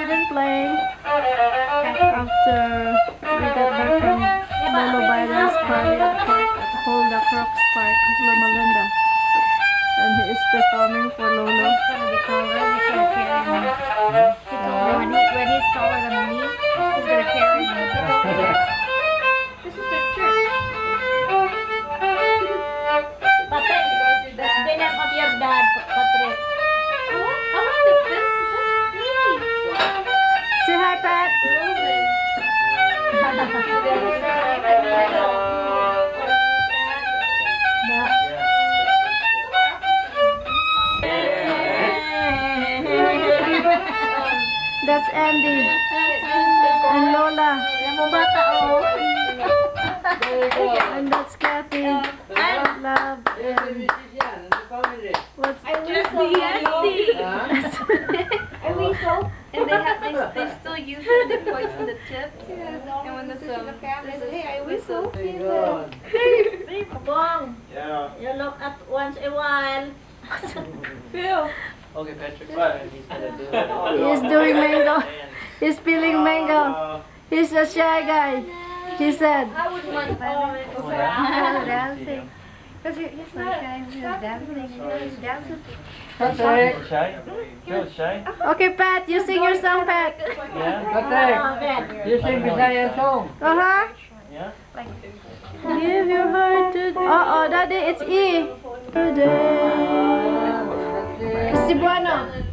didn't play after we got back from Lolo Biden's party at Holda Crocs Park, Loma Linda. And he is performing for Lolo. He's gonna be taller, he's gonna carry me. He told me when he's taller than me, he's gonna carry me. He told me that. This is the church. Patrick, that's the name of your dad, Patrick. I like the fence. That's pretty. Say hi, Pat. That's Andy and Lola. And that's Kathy. Love and what's I whistle, and they still use it. They poison the tip. And when this Hey, I whistle. Yeah. You look at once a while. Phil. Okay, Patrick, what? He's gonna do it. He's doing mango. He's peeling mango. He's a shy guy. He said. I would want Dancing. Because he's not shy. He's dancing. He's dancing. Patrick. Shy? You're shy? Okay, Pat, you sing your song, Pat. Yeah? Patrick, you sing Bisaya song. Uh-huh. Yeah? Give your heart to... Uh-oh, Daddy, it's E. Today. Cebuano.